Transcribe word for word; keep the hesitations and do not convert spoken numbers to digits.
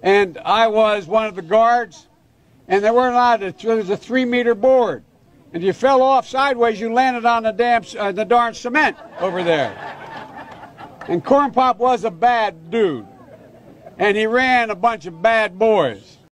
and I was one of the guards, and they weren't allowed to, there was a three meter board. And if you fell off sideways, you landed on the damn, uh, the darn cement over there. And Corn Pop was a bad dude, and he ran a bunch of bad boys.